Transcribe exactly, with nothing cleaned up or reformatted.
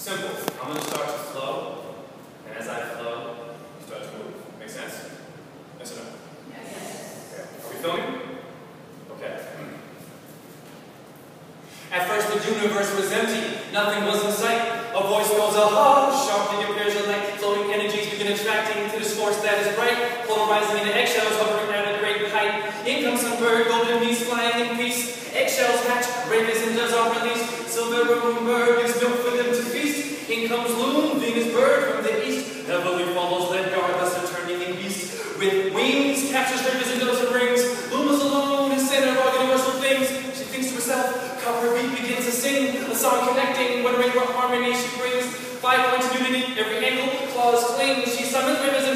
Simple. I'm going to start to flow, and as I flow, you start to move. Make sense? Yes or no? Yes. Okay. Are we filming? Okay. At first the universe was empty, nothing was in sight. A voice goes, aha, sharply appears a light. Floating energies begin attracting to this force that is bright, polarizing into eggshells, hovering at a great height. In comes some bird, golden bees flying in peace. Eggshells hatch, ravens and doves are released. Silver moon bird gives milk for them to feast. In comes loon, Venus bird from the east. Heavily follows lead guard, thus a turning in beast. With wings, captures ravens and doves and rings. Loon is alone, is center of all universal things. She thinks to herself, copper beat begins to sing. A song connecting, wondering what harmony she brings. Five points of unity, every angle, claws cling. She summons rivers and